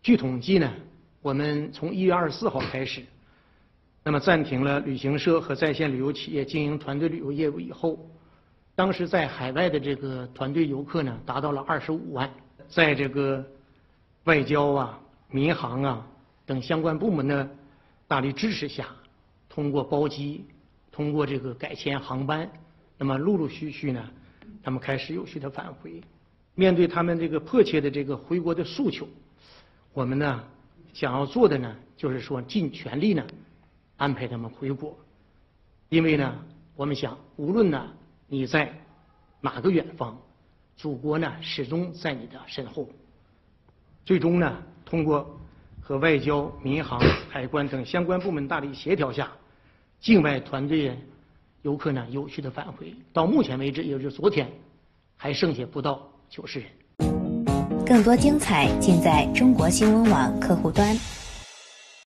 据统计呢，我们从1月24号开始，那么暂停了旅行社和在线旅游企业经营团队旅游业务以后，当时在海外的这个团队游客呢，达到了25万。在这个外交啊、民航啊等相关部门的大力支持下，通过包机，通过这个改签航班，那么陆陆续续呢，他们开始有序的返回。面对他们这个迫切的这个回国的诉求，我们呢想要做的呢，就是说尽全力呢安排他们回国。因为呢，我们想，无论呢你在哪个远方，祖国呢始终在你的身后。最终呢，通过和外交、民航、海关等相关部门大力协调下，境外团队游客呢有序的返回。到目前为止，也就是昨天，还剩下不到90人。 更多精彩尽在中国新闻网客户端。